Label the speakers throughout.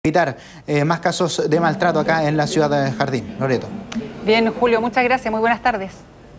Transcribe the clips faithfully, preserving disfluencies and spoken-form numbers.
Speaker 1: evitar eh, más casos de maltrato acá en la ciudad de Jardín. Loreto.
Speaker 2: Bien, Julio, muchas gracias. Muy buenas tardes.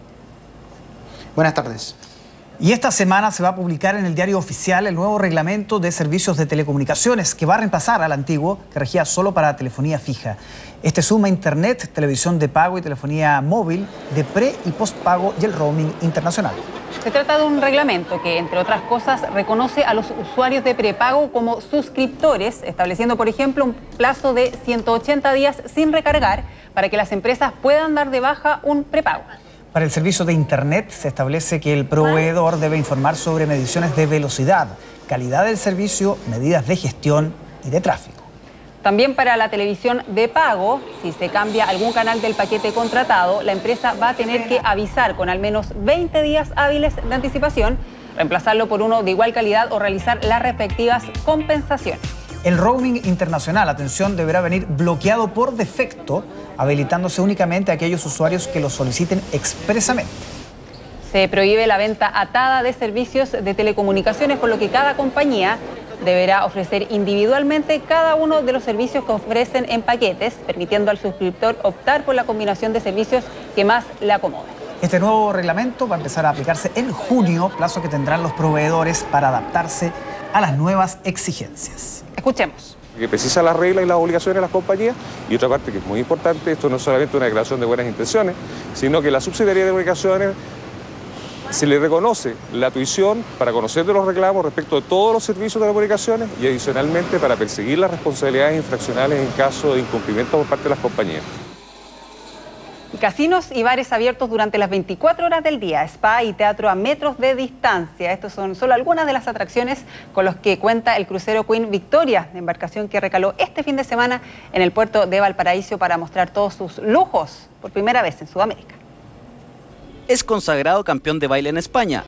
Speaker 1: Buenas tardes.
Speaker 3: Y esta semana se va a publicar en el Diario Oficial el nuevo reglamento de servicios de telecomunicaciones que va a reemplazar al antiguo que regía solo para telefonía fija. Este suma internet, televisión de pago y telefonía móvil de pre y postpago y el roaming internacional.
Speaker 2: Se trata de un reglamento que, entre otras cosas, reconoce a los usuarios de prepago como suscriptores, estableciendo, por ejemplo, un plazo de ciento ochenta días sin recargar para que las empresas puedan dar de baja un prepago.
Speaker 3: Para el servicio de Internet se establece que el proveedor debe informar sobre mediciones de velocidad, calidad del servicio, medidas de gestión y de tráfico.
Speaker 2: También para la televisión de pago, si se cambia algún canal del paquete contratado, la empresa va a tener que avisar con al menos veinte días hábiles de anticipación, reemplazarlo por uno de igual calidad o realizar las respectivas compensaciones.
Speaker 3: El roaming internacional, atención, deberá venir bloqueado por defecto, habilitándose únicamente a aquellos usuarios que lo soliciten expresamente.
Speaker 2: Se prohíbe la venta atada de servicios de telecomunicaciones, por lo que cada compañía deberá ofrecer individualmente cada uno de los servicios que ofrecen en paquetes, permitiendo al suscriptor optar por la combinación de servicios que más le acomode.
Speaker 3: Este nuevo reglamento va a empezar a aplicarse en junio, plazo que tendrán los proveedores para adaptarse a las nuevas exigencias.
Speaker 2: Escuchemos.
Speaker 4: Que precisa las reglas y las obligaciones de las compañías, y otra parte que es muy importante, esto no es solamente una declaración de buenas intenciones, sino que la Subsecretaría de Comunicaciones se le reconoce la tuición para conocer de los reclamos respecto de todos los servicios de telecomunicaciones y adicionalmente para perseguir las responsabilidades infraccionales en caso de incumplimiento por parte de las compañías.
Speaker 2: Casinos y bares abiertos durante las veinticuatro horas del día, spa y teatro a metros de distancia. Estos son solo algunas de las atracciones con los que cuenta el crucero Queen Victoria, embarcación que recaló este fin de semana en el puerto de Valparaíso para mostrar todos sus lujos por primera vez en Sudamérica.
Speaker 5: Es consagrado campeón de baile en España,